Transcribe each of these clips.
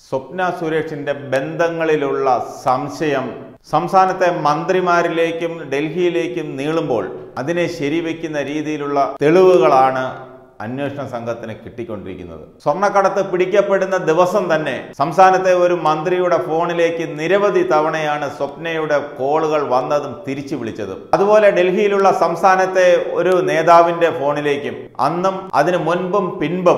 സ്വപ്ന സുരേഷിന്റെ ബന്ധങ്ങളിലുള്ള സംശയം സംസ്ഥാനത്തെ മന്ത്രിമാരിലേക്കും ഡൽഹിയിലേക്കും നീളുമ്പോൾ അതിനെ ശരിവെക്കുന്ന രീതിയിലുള്ള തെളിവുകളാണ് അന്വേഷണ സംഘത്തിന് കിട്ടിക്കൊണ്ടിരിക്കുന്നത്. സ്വർണ്ണക്കടത്ത് പിടിക്കപ്പെടുന്ന ദിവസം തന്നെ സംസ്ഥാനത്തെ ഒരു മന്ത്രിയുടെ ഫോണിലേക്ക് നിരവധി തവണയാണ് സ്വപ്നയുടെ കോളുകൾ വന്നതും തിരിച്ചു വിളിച്ചതും. അതുപോലെ ഡൽഹിയിലുള്ള സംസ്ഥാനത്തെ ഒരു നേതാവിന്റെ ഫോണിലേക്കും അന്നും അതിനു മുൻപും പിൻപും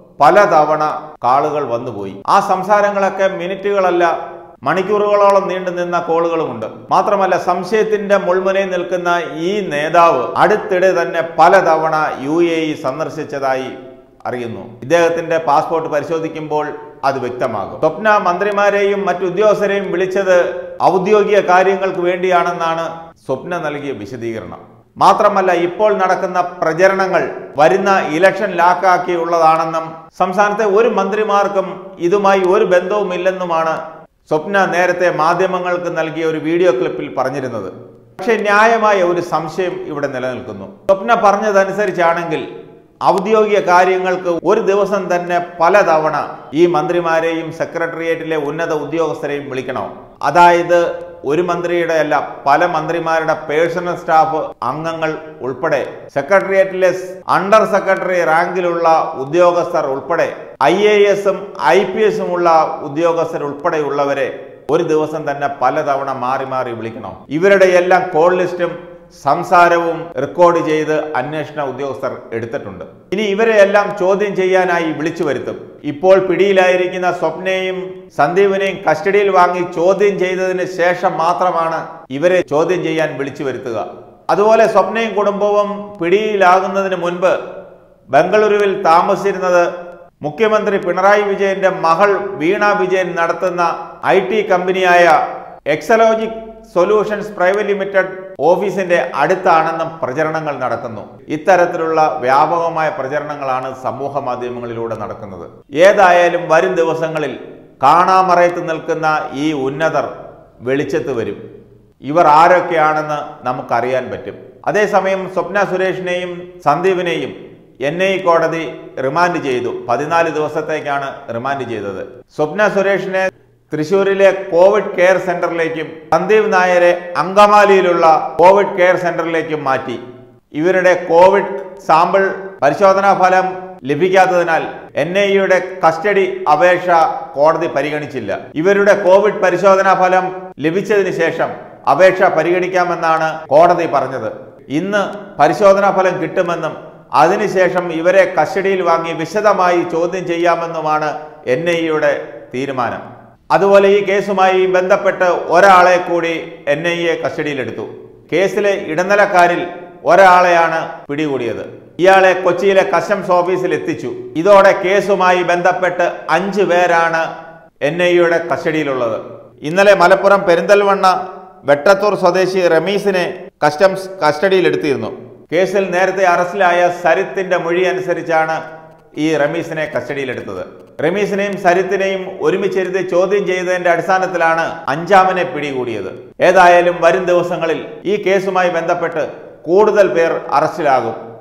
പലതവണ കാളുകൾ വന്നുപോയി. ആ സംസാരങ്ങളൊക്കെ മിനിറ്റുകളല്ല മണിക്കൂറുകളോളം നീണ്ടു നിന്ന കോളുകളുമുണ്ട്. മാത്രമല്ല സംശയത്തിന്റെ മുൾമുനയിൽ നിൽക്കുന്ന ഈ നേതാവ് അടുത്തിടെ തന്നെ പലതവണ UAE സന്ദർശിച്ചതായി അറിയുന്നു. ഇദ്ദേഹത്തിന്റെ പാസ്പോർട്ട് പരിശോധിക്കുമ്പോൾ അത് വ്യക്തമാകും. സ്വപ്ന മന്ത്രിമാരെയും മറ്റു ഉദ്യോഗസ്ഥരെയും വിളിച്ചത് ഔദ്യോഗിക കാര്യങ്ങൾക്ക് വേണ്ടിയാണെന്നാണ് സ്വപ്ന നൽകിയ വിശദീകരണം. മാത്രമല്ല ഇപ്പോൾ നടക്കുന്ന പ്രചരണങ്ങൾ വരുന്ന ഇലക്ഷൻ ലാക്കാക്കിയുള്ളതാണെന്നും സംസ്ഥാനത്തെ ഒരു മന്ത്രിമാർക്കും ഇതുമായി ഒരു ബന്ധവുമില്ലെന്നുമാണ് സ്വപ്ന നേരത്തെ മാധ്യമങ്ങൾക്ക് നൽകിയ ഒരു വീഡിയോ ക്ലിപ്പിൽ പറഞ്ഞിരുന്നത്. പക്ഷേ ന്യായമായ ഒരു സംശയം ഇവിടെ നിലനിൽക്കുന്നു. സ്വപ്ന പറഞ്ഞതനുസരിച്ചാണെങ്കിൽ ഔദ്യോഗിക കാര്യങ്ങൾക്ക് ഒരു ദിവസം തന്നെ പലതവണ ഈ മന്ത്രിമാരെയും സെക്രട്ടേറിയറ്റിലെ ഉന്നത ഉദ്യോഗസ്ഥരെയും വിളിക്കണം. അതായത് ഒരു മന്ത്രിയുടെ അല്ല, പല മന്ത്രിമാരുടെ പേഴ്സണൽ സ്റ്റാഫ് അംഗങ്ങൾ ഉൾപ്പെടെ സെക്രട്ടേറിയറ്റിലെ അണ്ടർ സെക്രട്ടറി റാങ്കിലുള്ള ഉദ്യോഗസ്ഥർ ഉൾപ്പെടെ IAS-ഉം IPS ഉള്ള ഉദ്യോഗസ്ഥർ ഉൾപ്പെടെയുള്ളവരെ ഒരു ദിവസം തന്നെ പലതവണ മാറി മാറി വിളിക്കണം. ഇവരുടെ എല്ലാം കോൾ ലിസ്റ്റും സംസാരവും റെക്കോർഡ് ചെയ്ത് അന്വേഷണ ഉദ്യോഗസ്ഥർ എടുത്തിട്ടുണ്ട്. ഇനി ഇവരെ എല്ലാം ചോദ്യം ചെയ്യാനായി വിളിച്ചു വരുത്തും. ഇപ്പോൾ പിടിയിലായിരിക്കുന്ന സ്വപ്നയെയും സന്ദീപിനെയും കസ്റ്റഡിയിൽ വാങ്ങി ചോദ്യം ചെയ്തതിന് ശേഷം മാത്രമാണ് ഇവരെ ചോദ്യം ചെയ്യാൻ വിളിച്ചു വരുത്തുക. അതുപോലെ സ്വപ്നയും കുടുംബവും പിടിയിലാകുന്നതിന് മുൻപ് ബംഗളൂരുവിൽ താമസിച്ചിരുന്നത് മുഖ്യമന്ത്രി പിണറായി വിജയന്റെ മകൾ വീണ വിജയൻ നടത്തുന്ന IT കമ്പനിയായ എക്സലോജിക് സൊല്യൂഷൻസ് പ്രൈവറ്റ് ലിമിറ്റഡ് ഓഫീസിന്റെ അടുത്താണെന്നും പ്രചരണങ്ങൾ നടക്കുന്നു. ഇത്തരത്തിലുള്ള വ്യാപകമായ പ്രചരണങ്ങളാണ് സമൂഹ മാധ്യമങ്ങളിലൂടെ നടക്കുന്നത്. ഏതായാലും വരും ദിവസങ്ങളിൽ കാണാമറയത്ത് നിൽക്കുന്ന ഈ ഉന്നതർ വെളിച്ചത്ത് വരും. ഇവർ ആരൊക്കെയാണെന്ന് നമുക്കറിയാൻ പറ്റും. അതേസമയം സ്വപ്ന സുരേഷിനെയും സന്ദീപിനെയും NIA കോടതി റിമാൻഡ് ചെയ്തു. 14 ദിവസത്തേക്കാണ് റിമാൻഡ് ചെയ്തത്. സ്വപ്ന സുരേഷിനെ തൃശൂരിലെ കോവിഡ് കെയർ സെന്ററിലേക്കും സന്ദീപ് നായരെ അങ്കമാലിയിലുള്ള കോവിഡ് കെയർ സെന്ററിലേക്കും മാറ്റി. ഇവരുടെ കോവിഡ് സാമ്പിൾ പരിശോധനാ ഫലം ലഭിക്കാത്തതിനാൽ NIA-യുടെ കസ്റ്റഡി അപേക്ഷ കോടതി പരിഗണിച്ചില്ല. ഇവരുടെ കോവിഡ് പരിശോധനാ ഫലം ലഭിച്ചതിന് ശേഷം അപേക്ഷ പരിഗണിക്കാമെന്നാണ് കോടതി പറഞ്ഞത്. ഇന്ന് പരിശോധനാ ഫലം കിട്ടുമെന്നും അതിനുശേഷം ഇവരെ കസ്റ്റഡിയിൽ വാങ്ങി വിശദമായി ചോദ്യം ചെയ്യാമെന്നുമാണ് NIA-യുടെ തീരുമാനം. അതുപോലെ ഈ കേസുമായി ബന്ധപ്പെട്ട് ഒരാളെ കൂടി NIA കസ്റ്റഡിയിലെടുത്തു. കേസിലെ ഇടനിലക്കാരിൽ ഒരാളെയാണ് പിടികൂടിയത്. ഇയാളെ കൊച്ചിയിലെ കസ്റ്റംസ് ഓഫീസിൽ എത്തിച്ചു. ഇതോടെ കേസുമായി ബന്ധപ്പെട്ട് 5 പേരാണ് NIA-യുടെ കസ്റ്റഡിയിലുള്ളത്. ഇന്നലെ മലപ്പുറം പെരിന്തൽമണ്ണ വെട്ടത്തൂർ സ്വദേശി റമീസിനെ കസ്റ്റംസ് കസ്റ്റഡിയിലെടുത്തിരുന്നു. കേസിൽ നേരത്തെ അറസ്റ്റിലായ സരിത്തിന്റെ മൊഴി അനുസരിച്ചാണ് ഈ റമീസിനെ കസ്റ്റഡിയിലെടുത്തത്. റമീസിനെയും സരിത്തിനെയും ഒരുമിച്ചിരുത്തി ചോദ്യം ചെയ്തതിന്റെ അടിസ്ഥാനത്തിലാണ് 5-ാമനെ പിടികൂടിയത്. ഏതായാലും വരും ദിവസങ്ങളിൽ ഈ കേസുമായി ബന്ധപ്പെട്ട് കൂടുതൽ പേർ അറസ്റ്റിലാകും.